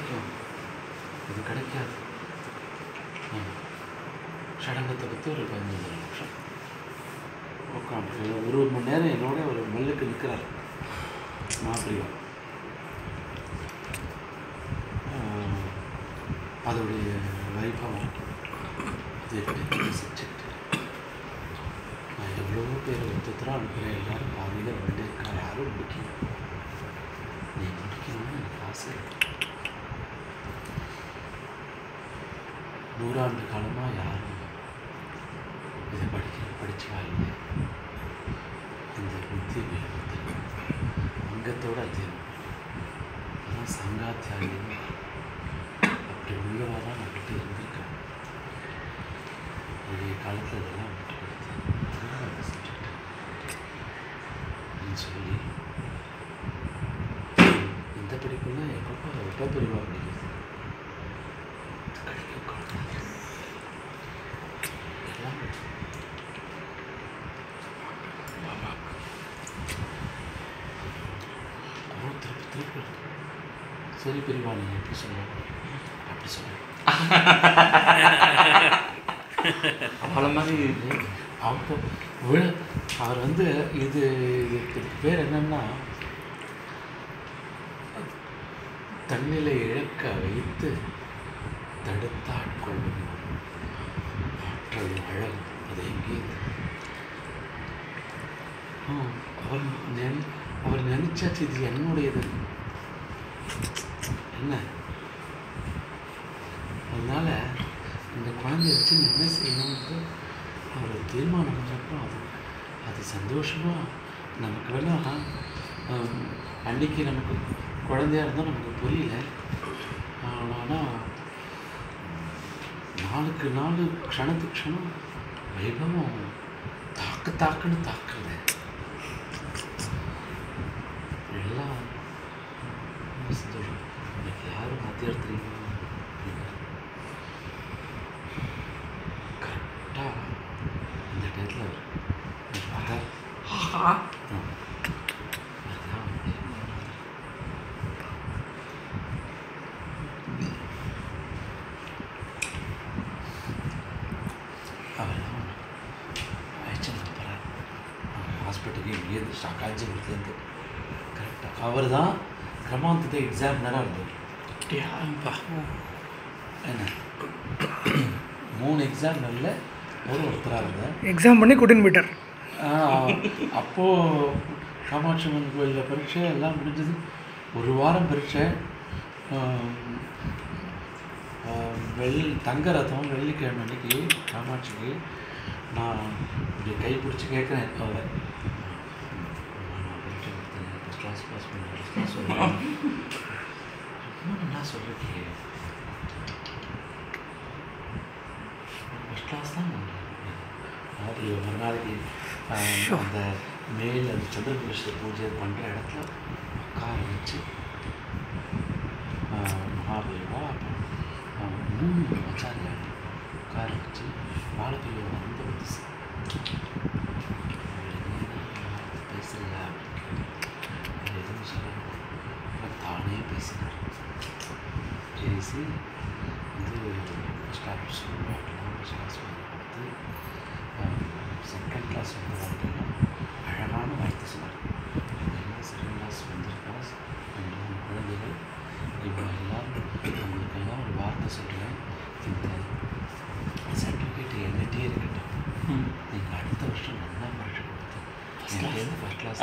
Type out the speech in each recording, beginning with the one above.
கிடைக்கும், இது கிடைக்காது. ஷடங்கத்தை பற்றி ஒரு 15 நிமிஷம் உட்காந்து 1 மணி நேரம் என்னோட ஒரு மெல்லுக்கு நிற்கிறார் மாப்பிரியா. அதோடைய வைபவம் அது எப்படி சப்ஜெக்ட். நான் எவ்வளவோ பேர் ஒருத்தராக அனுப்புகிறேன், எல்லோரும் பாதியில் வந்துட்டே இருக்கா, யாரும் முடிக்கணும். நீ முடிக்கணும்னு எனக்கு ஆசை. 100 ஆண்டு காலமாக யாரும் இதை படித்து வாழ்ந்து இந்த புத்தி அங்கத்தோடு அத்தியம் ஆனால் சங்காத்தியாயம் அப்படி உள்ளவராக நான் விட்டு இருந்திருக்கேன். ஒரு காலத்தில் இதெல்லாம் விட்டு கொடுத்து சொல்லி இந்த படிப்புலாம் எப்போ பெரியவா கிடைக்குது எல்லாம் திருப்பி சரி பெரியவா நீங்கள் எப்படி சொல்லுவாங்க அப்படி சொல்லுங்க. அவளை மாதிரி அவர் வந்து இதுக்கு பேர் என்னன்னா தன்னிலை இழக்க வைத்து தடுத்தாட்கொள்ளும் ஆற்றல் அழகு. அது எங்கே அவர் நினைச்சாச்சு இது என்னுடையது என்ன. அதனால் இந்த குழந்தைய வச்சு என்ன செய்யணும்னு அவர் தீர்மானம் பண்ணுறப்போ அது சந்தோஷமாக நமக்கு வேணால் அன்றைக்கி நமக்கு குழந்தையாக இருந்தால் நமக்கு புரியல. ஆனால் நாளுக்கு நாள் க்ஷணத்துக்கு க்ஷணம் வைபவம் தாக்குன்னு தாக்குறது எல்லாம் சந்தோஷம். எனக்கு யாரும் மாற்றியார் தெரியுமா? கரெக்டாக இந்த டயத்தில் பார்த்தா அவர்தான் அழைச்சல் போகிறார் ஹாஸ்பிட்டலுக்கு இங்கேருந்து காஞ்சிபுரத்துலேருந்து. கரெக்டாக அவர் தான் கிரமாந்தத்தை எக்ஸாமினராக இருந்தார். என்ன 3 எக்ஸாமினரில் ஒருத்தராக இருந்தார். எக்ஸாம் பண்ணி கூட்டின்னு போயிட்டார். அப்போது காமாட்சி அம்மன் கோயிலில் பரீட்சை எல்லாம் முடிஞ்சது. 1 வாரம் பரீட்சை. தங்க ரதம் வெள்ளிக்கிழமை அன்றைக்கி காமாட்சிக்கு நான் இப்படி கை பிடிச்சி கேட்குறேன். அவரை ஃபஸ்ட் கிளாஸ் பாஸ் பண்ணி என்ன சொல்லிருக்கீங்க? ஃபஸ்ட் கிளாஸ் தான் அப்படி ஒரு நாளைக்கு அந்த மேல் அந்த சந்திரபுருஷ பூஜை பண்ணுற இடத்துல உட்கார வச்சு மகாபெரிவா அப்புறம் 3 ஆச்சாரியார் உட்கார வச்சு பாலபிரிவை வந்து பேசல எதுவும் சொல்ல தானே பேசினார். பேசி வந்து ஃபஸ்ட் கிளாஸ் கொடுத்து செகண்ட் கிளாஸ் வந்து பார்த்தீங்கன்னா அழகான வார்த்தை சொன்னார். செகண்ட் கிளாஸ் வந்திருக்கா 2 குழந்தைகள் இவங்க எல்லோரும் அவங்களுக்கெல்லாம் ஒரு வார்த்தை சொல்கிறேன். இந்த சர்டிஃபிகேட் என்கிட்டே இருக்கட்டும், நீங்கள் அடுத்த வருஷம் நல்லா பரீட்சை கொடுத்து என்கிட்டேருந்து ஃபஸ்ட் கிளாஸ்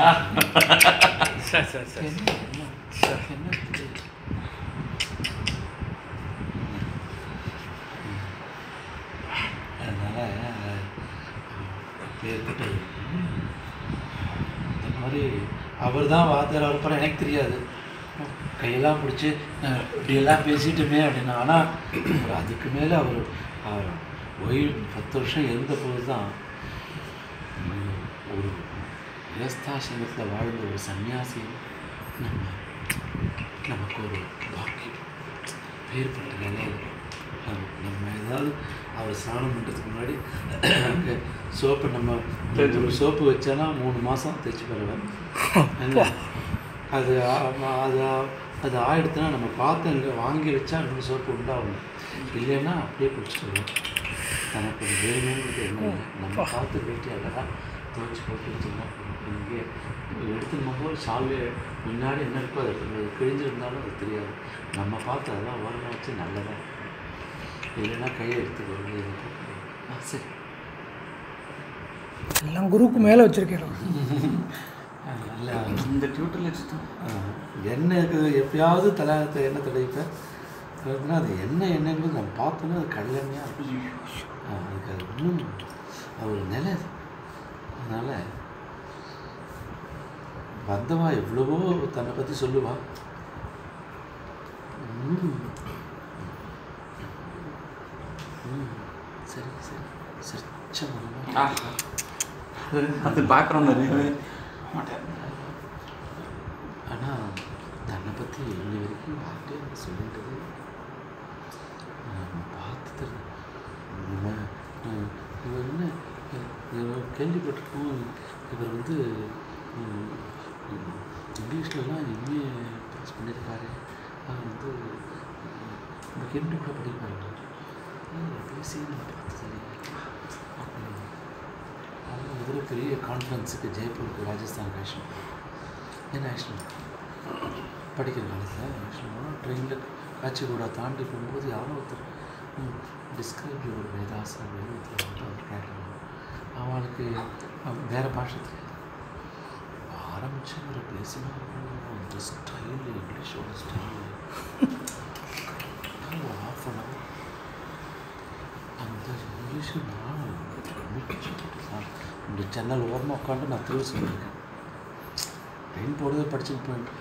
என்ன அதனால் பேர்கிட்ட இந்த மாதிரி அவர் தான் வாத்தியார். அவர் படம் எனக்கு தெரியாது. கையெல்லாம் பிடிச்சி இப்படியெல்லாம் பேசிட்டுமே அப்படின்னா. ஆனால் அதுக்கு மேலே அவர் ஓய்வு 10 வருஷம் இருந்தபோது தான் ஒரு கிரஸ்தாசிரமத்தில் வாழ்ந்த ஒரு சன்னியாசி நமக்கு ஒரு பாக்கியம் ஏற்பட்ட நிலையில் நம்ம ஏதாவது அவர் ஸ்நானம் பண்ணுறதுக்கு முன்னாடி அங்கே சோப்பு நம்ம ஒரு சோப்பு வச்சானா 3 மாதம் தைச்சி பெறுவேன். அது அது ஆகிடுத்துனா நம்ம பார்த்து அங்கே வாங்கி வச்சா இன்னும் சோப்பு உண்டாகணும், இல்லைன்னா அப்படியே குடிச்சிடுவோம். தனக்கு அது வேணுங்கிறது என்ன இல்லை, நம்ம பார்த்து வீட்டு அழகாக துவைச்சி போட்டு வச்சுருந்தா இங்கே எடுத்துன்னு போது சால்வே முன்னாடி என்ன இருக்கோ அது கிழிஞ்சிருந்தாலும் அது தெரியாது. நம்ம பார்த்து அதெல்லாம் ஓரமாக வச்சு நல்லதாக இருக்கும், இல்லைன்னா கையை எடுத்துக்கிறது. சரி, எல்லாம் குருக்கு மேலே வச்சுருக்கேன். நல்லா இந்த டியூட்டரில் வச்சுட்டோம். எண்ணெய் இருக்குது, எப்பயாவது தலாகத்தை எண்ணெய் தடவிப்பேன். அது எண்ணெய்ங்கிறது நம்ம பார்த்தோன்னா அது கடலெண்ணெயாக இருக்கும். அதுக்கு அது இன்னும் ஒரு நிலை. அதனால் வந்தவா எவ்வளவோ தன்னை பற்றி சொல்லுவா. சரி சரி சச்சமாக அது பார்க்குறோம் மாட்டேன். ஆனால் தன்னை பற்றி இன்னி வரைக்கும் யார்கிட்டே சொல்லிட்டது பார்த்து இவர் என்ன கேள்விப்பட்டிருக்கோம். இவர் வந்து இங்கிலீஷ்லலாம் எம்ஏ பாஸ் பண்ணியிருக்காரு. அவர் வந்து இந்த ஹிந்தி கூட படிப்பாரு. பேசி நம்ம பார்த்தது அவங்க முதல்ல பெரிய கான்ஃபரன்ஸுக்கு ஜெய்ப்பூருக்கு ராஜஸ்தான் நேஷனல் படிக்கிற காலத்தில் நேஷனல் ட்ரெயினில் காட்சிகூடா தாண்டி போகும்போது யாரோ ஒருத்தர் டிஸ்கிரைப் ஒரு வேதாசா வேதத்தில் வந்து அவர் கேட்கணும். அவளுக்கு வேறு பாஷை தெரியாது. ஆரம்பித்து ஒரு பேசினா அந்த ஸ்டைலு இங்கிலீஷோட ஸ்டைலு ஆஃப் அன் ஹவர் அந்த இங்கிலீஷு நான் இந்த ஜன்னல் ஓரமாக உட்காந்து நான் திரும்ப சொல்லியிருக்கேன். ட்ரெயின் போடுறதை படிச்சுட்டு போயிட்டு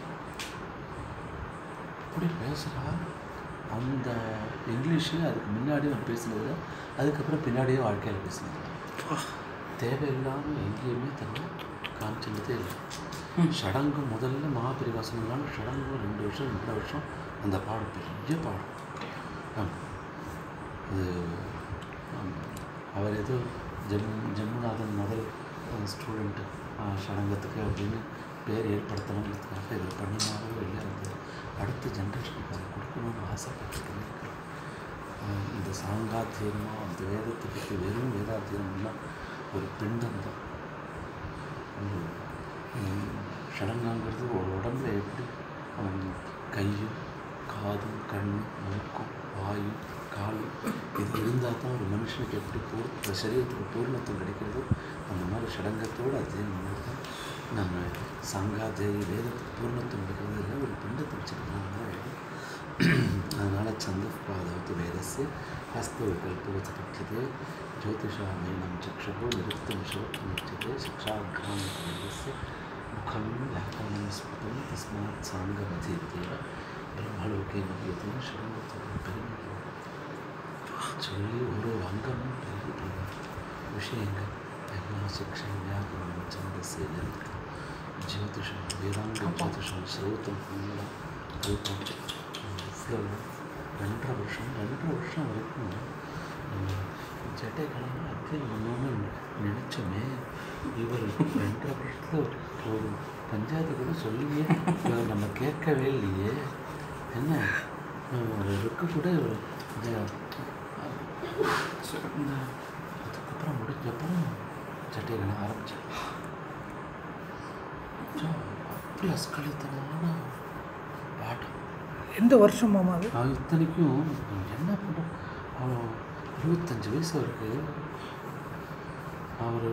அப்படி பேசுகிறா. அந்த இங்கிலீஷு அதுக்கு முன்னாடி அவன் பேசினது, அதுக்கப்புறம் பின்னாடியே வாழ்க்கையில் பேசினது. தேவையில்லாமல் எங்கேயுமே தன்னை காமிச்சிருந்ததே இல்லை. சடங்கு முதல்ல மகாபெரிவாசனாலும் சடங்கு 2 வருஷம் 2 வருஷம் அந்த பாடம் பெரிய பாடம். அது அவர் ஏதோ ஜம்புநாதன் முதல் ஸ்டூடெண்ட்டு சடங்கத்துக்கு அப்படின்னு பேர் ஏற்படுத்தணுங்கிறதுக்காக இது பண்ணினாலும் இல்லை. அந்த அடுத்த ஜென்ரேஷனுக்கு அதை கொடுக்கணும்னு ஆசைப்பட்டுருக்கேன். இந்த சாங்காத்தியமாக அந்த வேதத்தை பற்றி வெறும் வேதாத்தியம்னா ஒரு பிண்டம் தான். சடங்காங்கிறது ஒரு உடம்புல எப்படி கையும் காதும் கண் மூக்கும் வாயும் காலும் இது இருந்தால் தான் ஒரு மனுஷனுக்கு எப்படி சரீரத்துக்கு பூர்ணத்துவம் கிடைக்கிறது. அந்த மாதிரி சடங்கத்தோடு அதே மாதிரி தான் நம்ம சங்காதேவி வேதத்துக்கு பூர்ணத்துவம் கிடைக்கிறது இல்லை, ஒரு பிண்டத்தை வச்சுருக்காங்க. அதனால் சந்தப்பாதவத்து வேதஸ்ய ஹஸ்தோ கல்பவச்சது ஜோதிஷாமேனம் சக்ஷுகோ நிருத்தம் சிவமுச்சதே சிக்ஷாக்ராம் வேதஸ்ய முகம் லாக்கனம் ஸ்புதம் தஸ்மாத் சாங்கமதீத்தேவ பிரம்மலோகே நபியத்தையும் சடங்கத்தோட பெருமை சொல்லி ஒரு அங்கமும் பெரிய விஷயங்கள் எல்லாம் சிக்ஷை வியாகரணம் சந்தஸ்ய ஜோதிஷம் வேதாங்க ஜோதிஷம் ஸ்ரோதம் ஃபுல்லாக கல்பம் இவ்வளோ 2.5 வருஷம் வரைக்கும் ஜட்டை கலந்து அப்படியே ஒன்று நினச்சோமே. இவர் 2.5 வருஷத்தில் ஒரு பஞ்சாயத்து கூட சொல்லியே நம்ம கேட்கவே இல்லையே. என்ன ஒரு இருக்கு கூட அதுக்கப்புறம் முடிஞ்சப்பறம் சட்டை கல ஆரம்பித்தேன். அப்படி அஸ்கலித்தனமான பாட்டம். எந்த வருஷம் மாமா அது? இத்தனைக்கும் என்ன பண்ணுறோம், அவன் 25 வயசு அவருக்கு. அவர்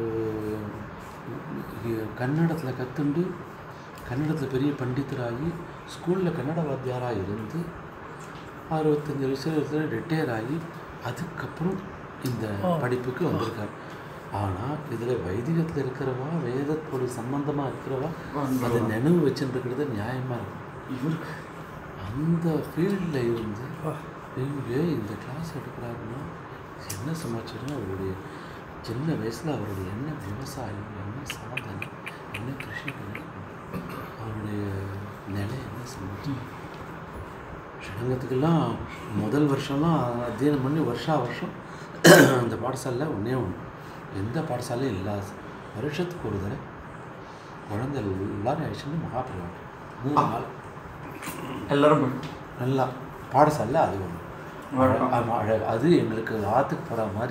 கன்னடத்தில் கற்றுண்டு கன்னடத்தில் பெரிய பண்டிதராகி ஸ்கூலில் கன்னட வாத்தியாராக இருந்து 65 வயசில் ரிட்டையர் ஆகி அதுக்கப்புறம் இந்த படிப்புக்கு வந்திருக்கார். ஆனால் இதில் வைதிகத்தில் இருக்கிறவா வேதத்தோட சம்பந்தமாக இருக்கிறவா அதை நினைவு வச்சுருக்கிறது நியாயமாக இருக்கும். இவருக்கு அந்த ஃபீல்டில் இருந்து இங்கே இந்த கிளாஸ் எடுக்கிறாருன்னா என்ன சமாச்சாரம். அவருடைய சின்ன வயசில் அவருடைய என்ன விவசாயம், என்ன சாதனை, என்ன கிருஷி, அவருடைய நிலை என்ன சமாச்சாரம். சடங்கத்துக்கெல்லாம் முதல் வருஷம்லாம் அத்தியனம் பண்ணி வருஷம் அந்த பாடசாலையில் ஒன்றே ஒன்று, எந்த பாடசாலையும் இல்லாத வருஷத்துக்கு ஒரு தடவை குழந்தை எல்லாரும் அழிச்சுட்டு மகாபெரியாவா 3 நாள் எல்லாரும் நல்லா பாடசாலை அது ஒன்று அழகு. அது எங்களுக்கு ஆற்றுக்கு போகிற மாதிரி.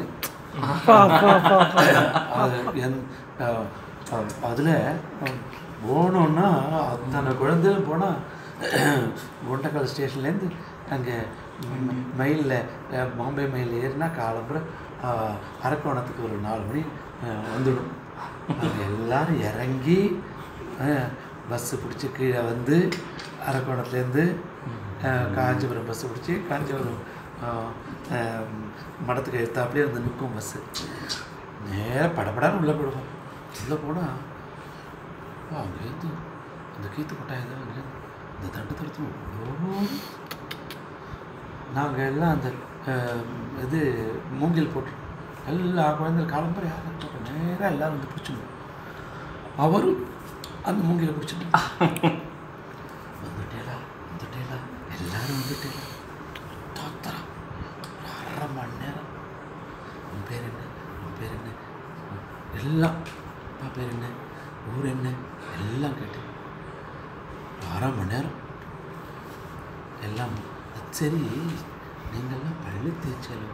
அதில் போனோன்னா அத்தனை குழந்தையும் போனால் குண்டக்கல் ஸ்டேஷன்லேருந்து அங்கே மயிலில் பாம்பே மயில் ஏறினா காலம்புறம் அரக்கோணத்துக்கு ஒரு 4 மணி வந்துடும். அங்கே எல்லோரும் இறங்கி பஸ்ஸு பிடிச்சி கீழே வந்து அரக்கோணத்துலேருந்து காஞ்சிபுரம் பஸ்ஸு பிடிச்சி காஞ்சிபுரம் மடத்துக்கு எடுத்தாப்புலேயே வந்து நிற்கும் பஸ்ஸு. நேராக படப்படான்னு உள்ளே போடுவோம். உள்ளே போனால் அங்கேருந்து அந்த கீத்து கொட்டாயம் தான் அங்கேருந்து இந்த தண்டு தடுத்து நாங்கள் எல்லாம் அந்த இது மூங்கில் போட்டு எல்லா குழந்தைகள் காலம்பரை யாரும் நேராக எல்லோரும் வந்து பிடிச்சிடுவோம். அவரும் அந்த மூங்கிலை பிடிச்சிட்டு வந்துட்டேலா எல்லோரும் வந்துட்டேலா தோத்தரம் 1/2 மணி நேரம். உன் பேர் என்ன எல்லாம் அப்பா பேர் என்ன ஊர் என்ன எல்லாம் கேட்டு 1/2 மணி நேரம் எல்லாம். சரி நீங்கள்லாம் பள்ளி தேய்ச்சலும்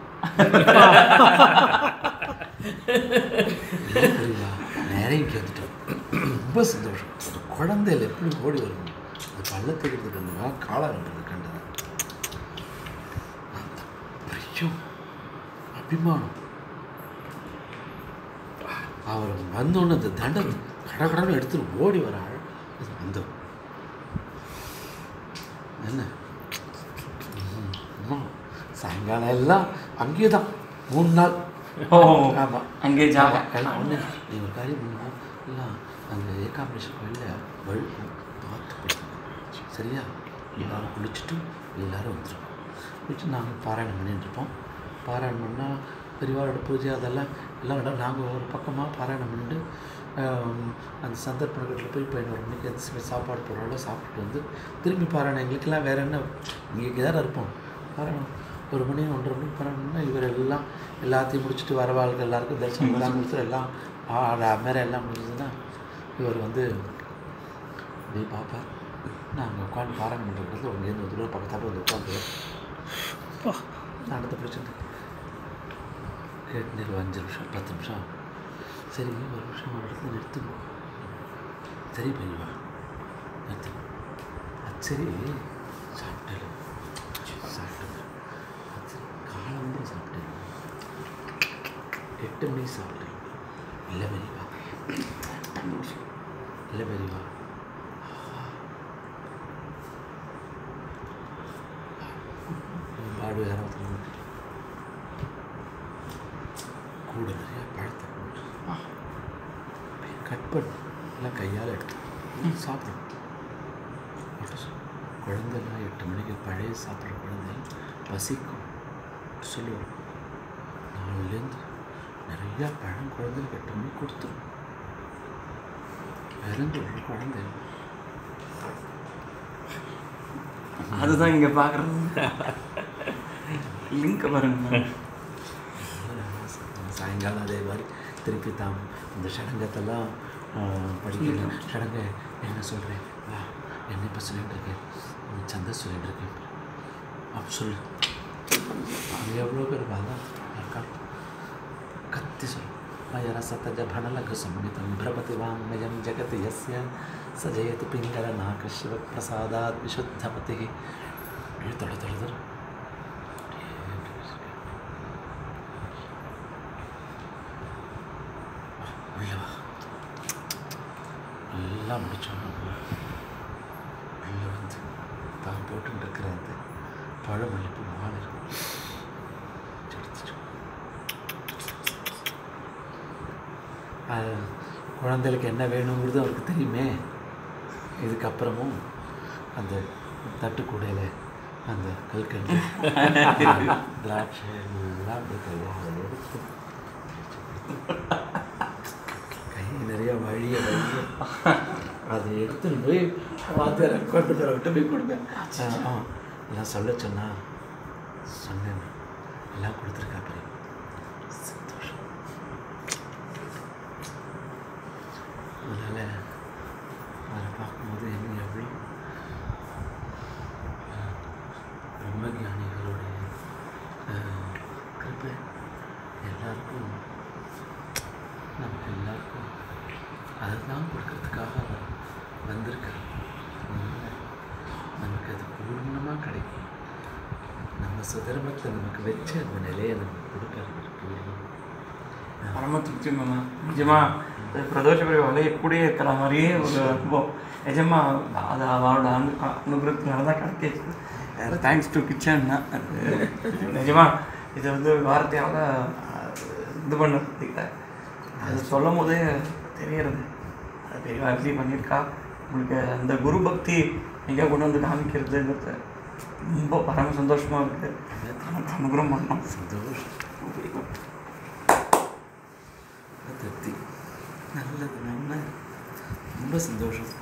தெரியல நேரம் இங்கே வந்துட்டோம். ரொம்ப சந்தோஷம். அந்த குழந்தையில் எப்படி ஓடி வரும் அந்த பள்ள தேய்க்கிறதுக்கு அந்த காலம் கண்டது கண்டது அந்த பிரியம் அபிமானம். அவர் வந்தோன்னு அந்த தண்டை கடகடன்னு எடுத்துட்டு ஓடி வர அந்த என்ன சாயங்காலம் எல்லாம் அங்கேயே தான் 3 நாள். ஆமாம் அங்கே எல்லாம் ஒன்று. நீ ஒரு காரியம் பண்ணுவோம் எல்லாம் அந்த ஏகாம்பரேஸ்வரர் கோயிலில் வழுக்கும் பார்த்து சரியா எல்லோரும் குளிச்சுட்டு எல்லோரும் வந்துடுவோம். குளிச்சுட்டு நாங்கள் பாராயணம் பண்ணிட்டு இருப்போம். பாராயணம் பண்ணால் பெரியவாரோட பூஜை அதெல்லாம் எல்லாம் இடம் நாங்கள் ஒரு பக்கமாக பாராயணம் பண்ணிட்டு அந்த சந்தர்ப்பத்தில் போய் 11 மணிக்கு எந்த சாப்பாடு போடுறோட சாப்பிட்டுட்டு வந்து திரும்பி பாராயணம். எங்களுக்கெல்லாம் வேறு என்ன இங்கே தான் இருப்போம். பாராயணம் 1 மணி 1:30 மணிக்கு பாராயணம்னா இவர் எல்லாம் எல்லாத்தையும் முடிச்சுட்டு வரவாளுக்கு எல்லாருக்கும் தரிசனம் எல்லாம் முடிச்சுட்டு எல்லாம் மேலே எல்லாம் முடிஞ்சதுன்னா இவர் வந்து நீ பாப்பா நாங்கள் உட்காந்து பாராயணம் பண்ணுறது உங்கேருந்து ஒரு தூரம் பக்கத்தால் வந்து உட்காந்து நடத்த பிடிச்சிட்டு கேட்டு 5 நிமிஷம் 10 நிமிஷம் சரி 1 நிமிஷம் ஒரு இடத்துல நிறுத்துவோம். சரி பெரியவா நிறுத்து. சரி சாப்பிட்டு காலம்பரம் சாப்பிட்டேன் 8 மணிக்கு சாப்பிட்டேன். இல்லை பெரியவா 8 நிமிஷம் இல்லை பெரியவா பாடு 20 நிமிஷம் கூட நிறையா பழத்தை கட் பண்ணி எல்லாம் கையால் எடுத்து சாப்பிடும். குழந்தைலாம் 8 மணிக்கு பழைய சாப்பிட்ற குழந்தை பசிக்கும் சொல்லுவோம். 4லேருந்து நிறையா பழம் குழந்தைக்கு 8 மணிக்கு கொடுத்துரும். இறந்து ஒரு குழந்தை அதுதான் இங்கே பார்க்குறது லிங்க் பாருங்க. சாயங்காலம் அதே மாதிரி திருப்பி தான் இந்த சடங்கத்தெல்லாம் படிக்கணும். சடங்கை என்ன சொல்கிறேன் வா என்ன இப்போ சொல்லிகிட்டு இருக்கேன் சந்தை சொல்லிகிட்டு இருக்கேன் அப்போ சொல்லு. அது எவ்வளோ பேர் வாங்க கத்தி சொல்லும். மயர சத்தஜ பணலக சம்மிதம் பிரபதி வாங்மயம் ஜகத் யஸ்ய சஜயத்து பிங்கர நாக சிவ பிரசாதாத் விசுத்தபதி தொழுது உள்ளவா எல்லாம் முடிச்சோம். உள்ளே வந்து தான் போட்டுட்டு இருக்கிற அந்த பழமளிப்பு மாலை இருக்கும் எடுத்துட்டோம். குழந்தைகளுக்கு என்ன வேணுங்கிறது அவருக்கு தெரியுமே. இதுக்கப்புறமும் அந்த தட்டுக்கூடையில் அந்த கல்கண்டு திராட்சை எல்லாம் அப்படி கையால் எடுத்து கை நிறைய வழிய அதை எடுத்துன்னு போய் வாத்தியாரை கொண்டு தரவிட்டு போய் கொடுப்பேன். எல்லாம் சொல்ல சொன்னா சொன்னேன் எல்லாம் கொடுத்துருக்கா பெரிய சந்தோஷம். அதனால் அதை பார்க்கும்போது என்ன எவ்வளோ சுதர்மத்தில் நமக்கு வச்ச அந்த நிலையை நமக்கு கொடுக்கறது பூர்வம். பரம திருப்தி மாமா. நிஜமா பிரதோஷபுரி வலையை கூடயே இருக்கிற மாதிரியே ஒரு அனுபவம். நிஜமா அது அவளோட அனுகிரகத்தினால தான் கிடைக்கிச்சு. Thanks to கிச்சன்னா. நிஜமா இதை வந்து வார்த்தையால் இது பண்ண அது சொல்லும் போதே தெரியறது. அது பெரிய அக்லி பண்ணியிருக்கா. உங்களுக்கு அந்த குரு பக்தி எங்கே கொண்டு வந்து காமிக்கிறதுங்கிறது ரொம்ப பரம சந்தோஷமாக இருக்குது. அனுகிரகம் பண்ணோம். சந்தோஷம், திருப்தி, நல்லது, நல்ல ரொம்ப சந்தோஷம்.